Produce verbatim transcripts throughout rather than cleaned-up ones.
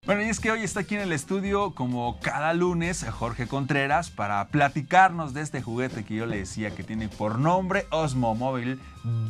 Bueno, y es que hoy está aquí en el estudio, como cada lunes, Jorge Contreras para platicarnos de este juguete que yo le decía que tiene por nombre Osmo Mobile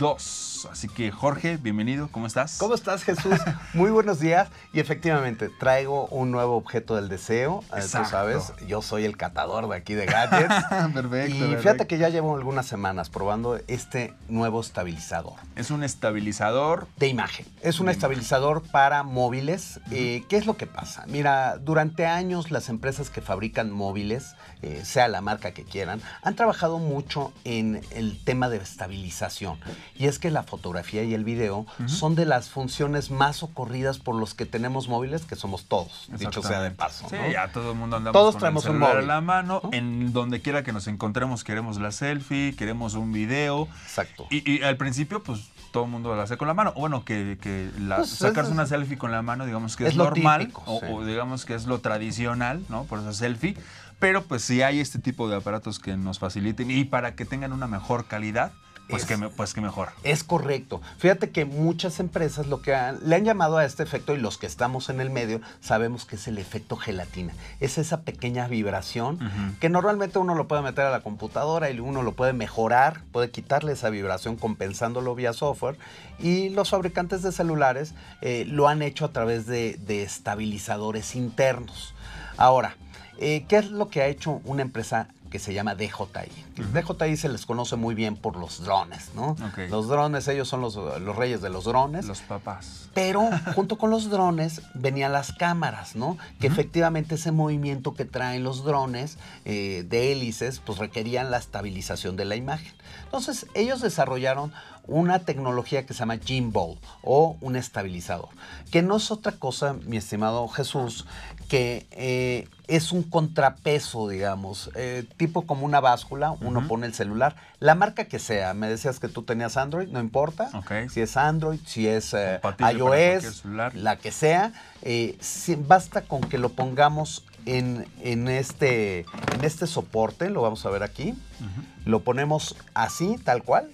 dos. Así que, Jorge, bienvenido, ¿cómo estás? ¿Cómo estás, Jesús? Muy buenos días. Y efectivamente, traigo un nuevo objeto del deseo. Exacto. Tú sabes, yo soy el catador de aquí de gadgets. Perfecto. Y perfecto. fíjate que ya llevo algunas semanas probando este nuevo estabilizador. Es un estabilizador de imagen. Es un estabilizador para móviles. Uh-huh. eh, ¿Qué es lo que pasa? Mira, durante años las empresas que fabrican móviles, eh, sea la marca que quieran, han trabajado mucho en el tema de estabilización. Y es que la fotografía y el video uh-huh. son de las funciones más ocurridas por los que tenemos móviles, que somos todos, dicho sea de paso. Sí, ¿no? ya todo el mundo andamos todos con traemos el celular un móvil en la mano. ¿no? En donde quiera que nos encontremos queremos la selfie, queremos un video. Exacto. Y, y al principio, pues, todo el mundo la hace con la mano. Bueno, que, que la, pues sacarse es, una selfie con la mano, digamos que es, es normal. Típico, o, sí. o digamos que es lo tradicional, ¿no? Por esa selfie. Pero pues si hay este tipo de aparatos que nos faciliten y para que tengan una mejor calidad, pues, es, que, me, pues que mejor. Es correcto. Fíjate que muchas empresas lo que han, le han llamado a este efecto, y los que estamos en el medio sabemos que es el efecto gelatina. Es esa pequeña vibración uh-huh. que normalmente uno lo puede meter a la computadora y uno lo puede mejorar, puede quitarle esa vibración compensándolo vía software. Y los fabricantes de celulares eh, lo han hecho a través de, de estabilizadores internos. Ahora, eh, ¿qué es lo que ha hecho una empresa que se llama D J I? Uh-huh. D J I se les conoce muy bien por los drones, ¿no? Okay. Los drones, ellos son los, los reyes de los drones. Los papás. Pero junto con los drones venían las cámaras, ¿no? Que uh-huh. efectivamente ese movimiento que traen los drones eh, de hélices, pues requerían la estabilización de la imagen. Entonces, ellos desarrollaron una tecnología que se llama gimbal o un estabilizador, que no es otra cosa, mi estimado Jesús, que eh, es un contrapeso, digamos, eh, tipo como una báscula, uno uh-huh. pone el celular, la marca que sea, me decías que tú tenías Android, no importa, okay. si es Android, si es eh, iOS, la que sea, eh, si, basta con que lo pongamos en, en, este, en este soporte, lo vamos a ver aquí, uh-huh. lo ponemos así, tal cual,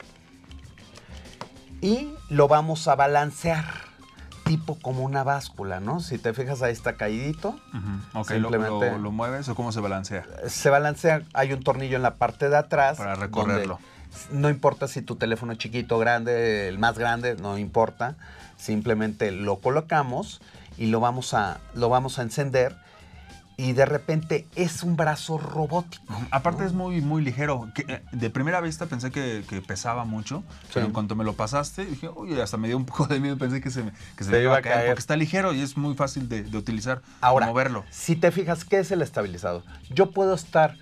y lo vamos a balancear, tipo como una báscula, ¿no? Si te fijas, ahí está caídito. Uh-huh. Ok, simplemente ¿Lo, lo, lo mueves o cómo se balancea? Se balancea, hay un tornillo en la parte de atrás. Para recorrerlo. No importa si tu teléfono es chiquito, grande, el más grande, no importa. Simplemente lo colocamos y lo vamos a, lo vamos a encender. Y de repente es un brazo robótico. Aparte ¿no? es muy, muy ligero. Que, de primera vista pensé que, que pesaba mucho, sí. pero en cuanto me lo pasaste, dije, uy, hasta me dio un poco de miedo. Pensé que se me, que se me iba a caer, caer. Porque está ligero y es muy fácil de, de utilizar. Ahora, moverlo. Si te fijas, ¿qué es el estabilizador? Yo puedo estar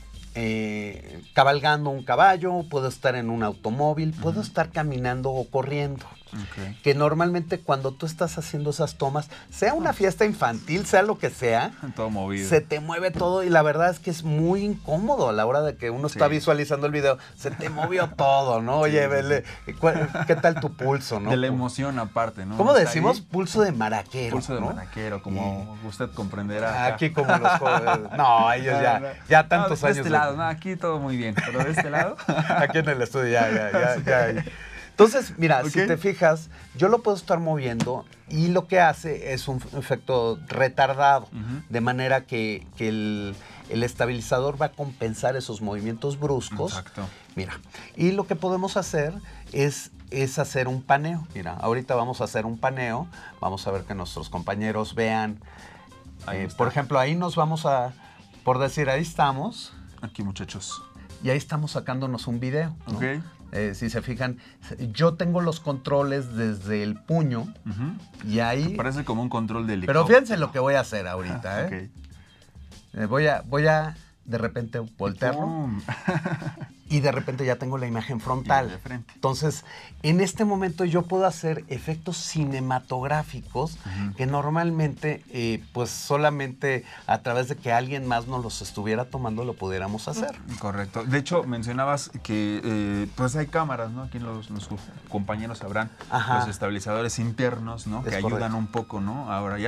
eh, cabalgando un caballo, puedo estar en un automóvil, uh-huh. puedo estar caminando o corriendo. Okay. Que normalmente cuando tú estás haciendo esas tomas, sea una fiesta infantil, sea lo que sea, todo movido. Se te mueve todo y la verdad es que es muy incómodo a la hora de que uno sí. está visualizando el video. Se te movió todo, ¿no? Oye, sí, vele, sí. ¿qué tal tu pulso, no? De la emoción aparte, ¿no? ¿Cómo decimos? Ahí. Pulso de maraquero. Pulso de ¿no? maraquero, como y... usted comprenderá. Aquí como los jóvenes. No, ellos ya, no, no. ya tantos no, de años. De este de... lado, no, aquí todo muy bien, pero de este lado. Aquí en el estudio ya, ya, ya, ya. ya. Entonces, mira, okay. si te fijas, yo lo puedo estar moviendo y lo que hace es un efecto retardado, uh-huh. de manera que, que el, el estabilizador va a compensar esos movimientos bruscos. Exacto. Mira, y lo que podemos hacer es, es hacer un paneo. Mira, ahorita vamos a hacer un paneo, vamos a ver que nuestros compañeros vean. Eh, por ejemplo, ahí nos vamos a, por decir, ahí estamos. Aquí, muchachos. Y ahí estamos sacándonos un video, ¿no? Ok. Eh, si se fijan, yo tengo los controles desde el puño uh-huh. y ahí... Parece como un control de helicóptero. Pero fíjense lo que voy a hacer ahorita, ah, ¿eh? Okay. Eh, voy a, voy a de repente voltearlo y de repente ya tengo la imagen frontal. De frente. Entonces, en este momento yo puedo hacer efectos cinematográficos uh-huh. que normalmente, eh, pues solamente a través de que alguien más nos los estuviera tomando lo pudiéramos hacer. Correcto. De hecho, mencionabas que eh, pues hay cámaras, ¿no? Aquí los, los compañeros sabrán, Ajá. los estabilizadores internos, ¿no? Es que correcto. Ayudan un poco, ¿no? Ahora ya.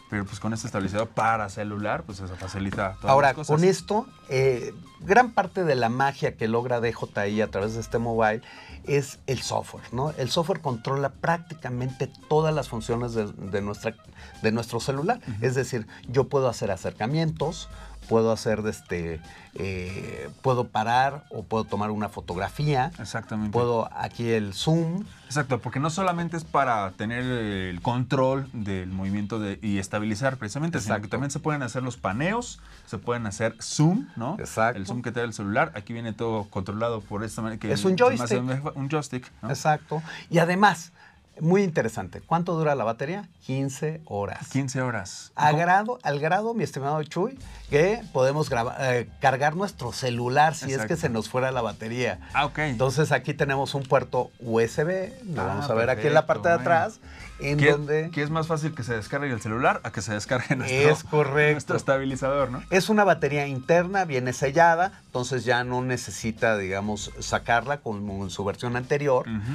pero pues con este estabilizador para celular, pues eso facilita todas Ahora, las cosas. con esto, eh, gran parte de la magia que logra D J I a través de este mobile es el software, ¿no? El software controla prácticamente todas las funciones de, de, nuestra, de nuestro celular. Uh-huh. Es decir, yo puedo hacer acercamientos, puedo hacer este, eh, puedo parar o puedo tomar una fotografía. Exactamente. Puedo aquí el zoom. Exacto, porque no solamente es para tener el control del movimiento de, y estabilizar precisamente, Exacto. sino que también se pueden hacer los paneos, se pueden hacer zoom, ¿no? Exacto. El zoom que te da el celular, aquí viene todo controlado por esta manera. Que es un joystick. Un joystick, ¿no? Exacto. Y además, muy interesante, ¿cuánto dura la batería? quince horas. quince horas. A grado, al grado, mi estimado Chuy, que podemos grabar, eh, cargar nuestro celular si Exacto. es que se nos fuera la batería. Ah, ok. Entonces aquí tenemos un puerto U S B, lo ah, vamos a ver perfecto, aquí en la parte de atrás, en ¿Qué, donde... ¿Qué es más fácil que se descargue el celular a que se descargue nuestro, es correcto. nuestro estabilizador, ¿no? Es una batería interna, viene sellada, entonces ya no necesita, digamos, sacarla como en su versión anterior. Uh-huh.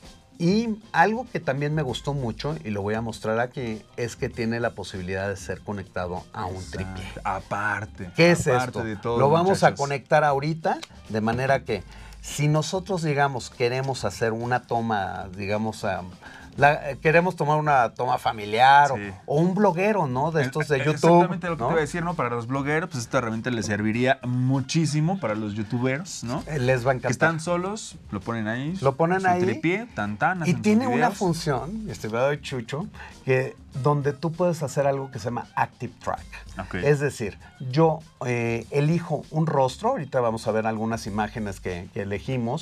Y algo que también me gustó mucho, y lo voy a mostrar aquí, es que tiene la posibilidad de ser conectado a un Exacto. tripié. Aparte. ¿Qué es aparte esto? De todo, lo vamos muchachos. a conectar ahorita, de manera que si nosotros, digamos, queremos hacer una toma, digamos, um, la, queremos tomar una toma familiar sí. o, o un bloguero, ¿no? De estos de YouTube. Exactamente lo que ¿no? te iba a decir, ¿no? Para los blogueros, pues esta herramienta les serviría muchísimo para los youtuberos, ¿no? Les va a encantar. Que están solos, lo ponen ahí. Lo ponen su ahí. Tripié, tan tan. Y tiene una función, estimado Chucho, que donde tú puedes hacer algo que se llama Active Track. Okay. Es decir, yo eh, elijo un rostro, ahorita vamos a ver algunas imágenes que, que elegimos,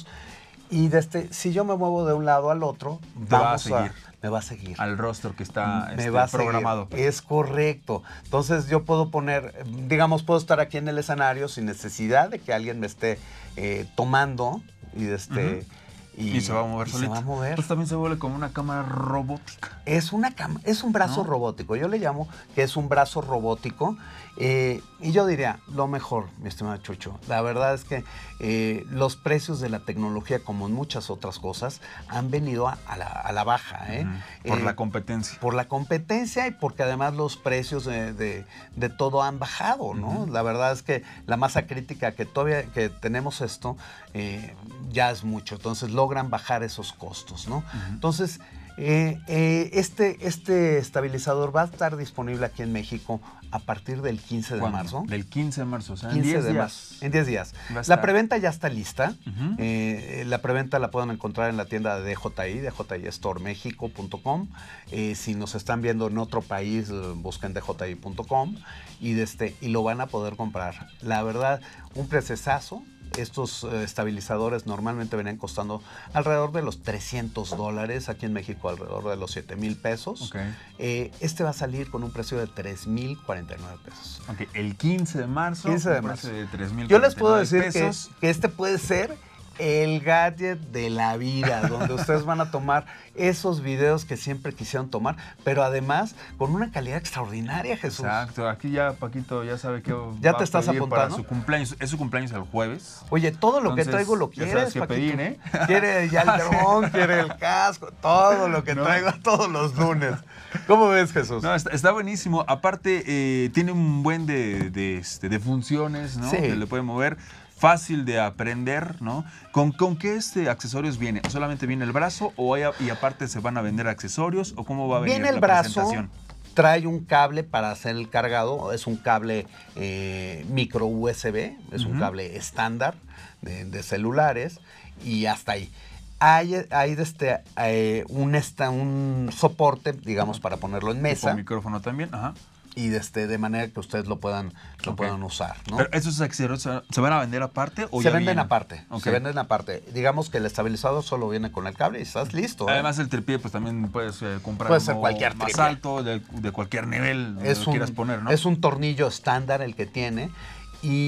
y desde, si yo me muevo de un lado al otro, Te va a seguir. A, me va a seguir. Al rostro que está me este, va a programado. Seguir. Es correcto. Entonces yo puedo poner, digamos, puedo estar aquí en el escenario sin necesidad de que alguien me esté eh, tomando y este... Uh-huh. Y, y se va a mover solito. Se va a mover. Pues también se vuelve como una cámara robótica. Es una cama, es un brazo ¿no? robótico. Yo le llamo que es un brazo robótico. Eh, y yo diría, lo mejor, mi estimado Chucho, la verdad es que eh, los precios de la tecnología, como en muchas otras cosas, han venido a, a, la, a la baja. ¿eh? Uh-huh. Por eh, la competencia. Por la competencia y porque además los precios de, de, de todo han bajado, ¿no? Uh-huh. La verdad es que la masa crítica que todavía que tenemos esto eh, ya es mucho. Entonces logran bajar esos costos, ¿no? Uh-huh. Entonces, eh, eh, este, este estabilizador va a estar disponible aquí en México a partir del quince de marzo. Del quince de marzo, o sea, en diez días. En diez días. La preventa ya está lista. Uh-huh. eh, la preventa la pueden encontrar en la tienda de D J I, d j i store mexico punto com. Eh, si nos están viendo en otro país, busquen d j i punto com y, de este, y lo van a poder comprar. La verdad, un precesazo. Estos eh, estabilizadores normalmente venían costando alrededor de los trescientos dólares, aquí en México alrededor de los siete mil pesos. Okay. Eh, este va a salir con un precio de tres mil cuarenta y nueve pesos. Okay. El quince de marzo, quince de un marzo. precio de tres mil cuarenta y nueve pesos. Yo les puedo decir que, que este puede ser el gadget de la vida, donde ustedes van a tomar esos videos que siempre quisieron tomar, pero además con una calidad extraordinaria, Jesús. Exacto, aquí ya Paquito ya sabe que ya va te estás a pedir apuntando para su cumpleaños, es su cumpleaños el jueves. Oye, todo lo Entonces, que traigo lo quieres, ya sabes qué Paquito. pedir, ¿eh? Quiere ya el dron, quiere el casco, todo lo que ¿no? traigo todos los lunes. ¿Cómo ves, Jesús? No, está, está buenísimo. Aparte, eh, tiene un buen de, de, este, de funciones, ¿no? Sí. Que le puede mover. Fácil de aprender, ¿no? ¿Con, con qué este accesorios viene? ¿Solamente viene el brazo o hay, y aparte se van a vender accesorios o cómo va a venir viene el la brazo, presentación? Trae un cable para hacer el cargado, es un cable eh, micro U S B, es uh-huh. un cable estándar de, de celulares y hasta ahí. Hay, hay este, eh, un, esta, un soporte, digamos, para ponerlo en mesa. Con micrófono también, ajá. Y de, este, de manera que ustedes lo puedan, lo okay. puedan usar, ¿no? ¿Pero esos accesorios se van a vender aparte o se ya venden vienen? aparte, okay. se venden aparte. Digamos que el estabilizador solo viene con el cable y estás listo. ¿eh? Además el tripié pues también puedes eh, comprar Puede ser cualquier más tripié. alto, de, de cualquier nivel, donde es lo un, quieras poner, ¿no? Es un tornillo estándar el que tiene. Y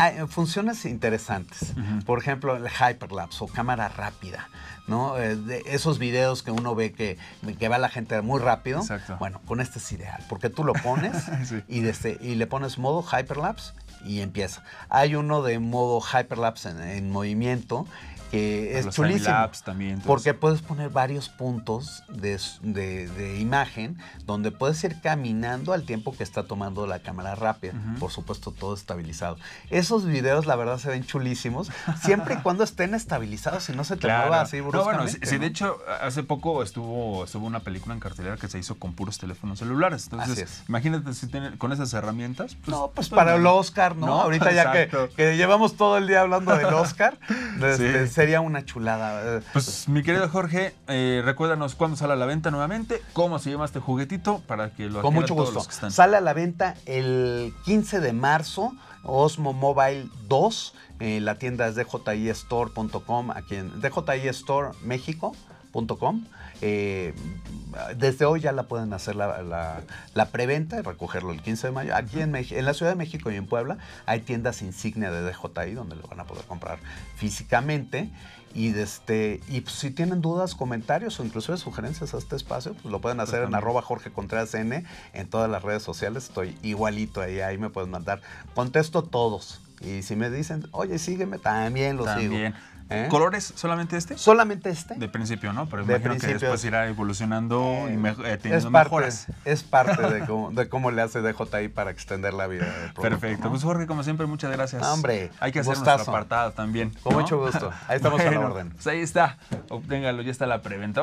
Hay funciones interesantes. Uh-huh. Por ejemplo, el hyperlapse o cámara rápida, ¿no? Eh, de esos videos que uno ve que, que va la gente muy rápido. Exacto. Bueno, con este es ideal, porque tú lo pones sí. y, desde, y le pones modo hyperlapse y empieza. Hay uno de modo hyperlapse en, en movimiento que es chulísimo, también, porque puedes poner varios puntos de, de, de imagen donde puedes ir caminando al tiempo que está tomando la cámara rápida. Uh-huh. Por supuesto, todo estabilizado. Esos videos, la verdad, se ven chulísimos, siempre y cuando estén estabilizados y no se te claro. mueva así bruscamente. No, bueno, sí, sí, de hecho, hace poco estuvo, estuvo una película en cartelera que se hizo con puros teléfonos celulares. Entonces, imagínate si tiene, con esas herramientas. Pues, no, pues, pues para no. el Oscar, ¿no? ¿no? Ahorita ya que, que llevamos todo el día hablando del Oscar, desde, sí. sería una chulada. Pues mi querido Jorge, eh, recuérdanos cuándo sale a la venta nuevamente, cómo se llama este juguetito para que lo con mucho gusto. Sale a la venta el quince de marzo, Osmo Mobile dos, eh, la tienda es d j i store punto com, aquí en d j i store méxico punto com. Eh, desde hoy ya la pueden hacer la, la, la preventa y recogerlo el quince de mayo. Aquí en, en la Ciudad de México y en Puebla hay tiendas insignia de D J I donde lo van a poder comprar físicamente. Y, desde, y pues, si tienen dudas, comentarios o incluso sugerencias a este espacio, pues lo pueden hacer pues en arroba Jorge Contreras N en todas las redes sociales. Estoy igualito ahí, ahí me pueden mandar. Contesto todos. Y si me dicen, oye, sígueme, también lo también. sigo. ¿Eh? ¿Colores solamente este? Solamente este. De principio, ¿no? Pero imagino que después irá evolucionando eh, y me, eh, teniendo es parte, mejoras. Es parte de cómo, de cómo le hace D J I para extender la vida del producto. Perfecto. ¿No? Pues Jorge, como siempre, muchas gracias. No, hombre, hay que hacer gustazo. Nuestro apartado también. Con ¿no? mucho gusto. Ahí estamos bueno, a la orden. Pues ahí está. Obténgalo, ya está la preventa.